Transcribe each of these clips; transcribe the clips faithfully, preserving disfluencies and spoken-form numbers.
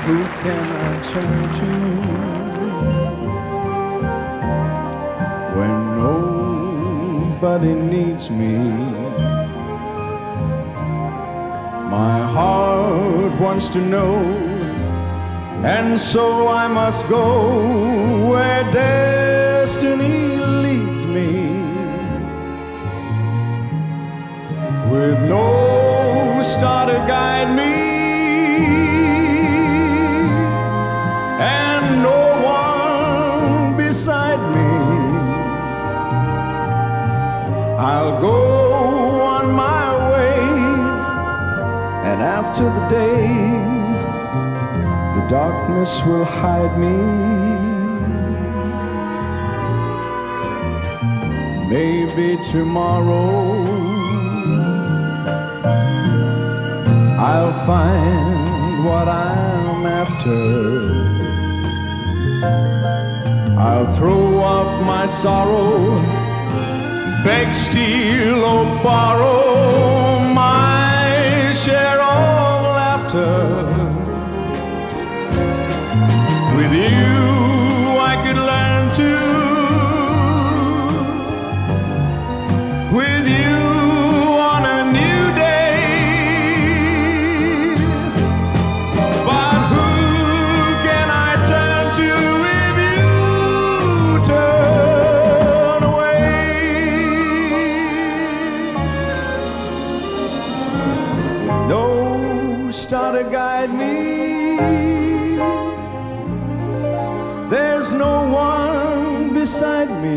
who can I turn to when nobody needs me? My heart wants to know, and so I must go where destiny leads me, with no star to guide me and no one beside me. I'll go on my way, and after the day, the darkness will hide me. Maybe tomorrow I'll find what I'm after. I'll throw off my sorrow, beg, steal, or borrow my share of laughter. With you I could learn to, with you on a new day. But who can I turn to if you turn away? No star to guide me, there's no one beside me.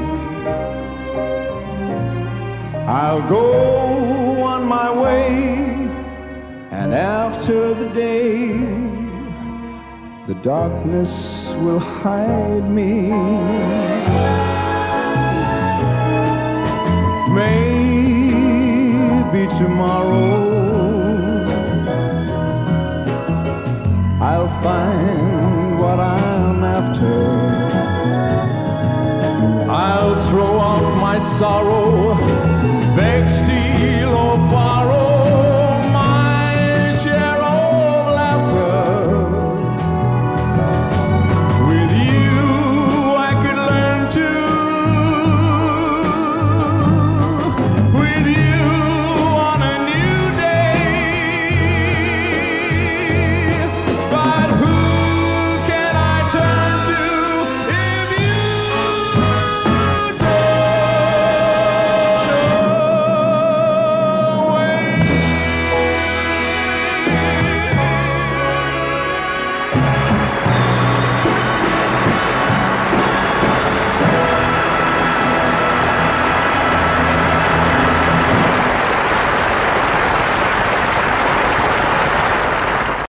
I'll go on my way, and after the day, the darkness will hide me. Maybe tomorrow I'll find what I'm after. I'll throw off my sorrow, beg, steal, or borrow